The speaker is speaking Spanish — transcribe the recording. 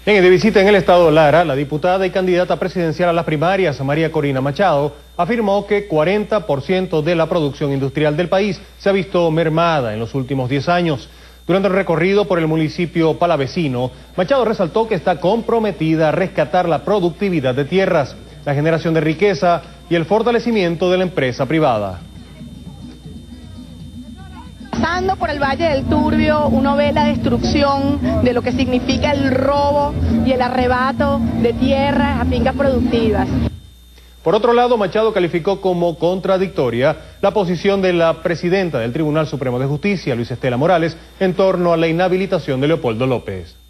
De visita en el estado Lara, la diputada y candidata presidencial a las primarias, María Corina Machado, afirmó que 40% de la producción industrial del país se ha visto mermada en los últimos 10 años. Durante el recorrido por el municipio palavecino, Machado resaltó que está comprometida a rescatar la productividad de tierras, la generación de riqueza y el fortalecimiento de la empresa privada. Pasando por el Valle del Turbio, uno ve la destrucción de lo que significa el robo y el arrebato de tierras a fincas productivas. Por otro lado, Machado calificó como contradictoria la posición de la presidenta del Tribunal Supremo de Justicia, Luisa Estela Morales, en torno a la inhabilitación de Leopoldo López.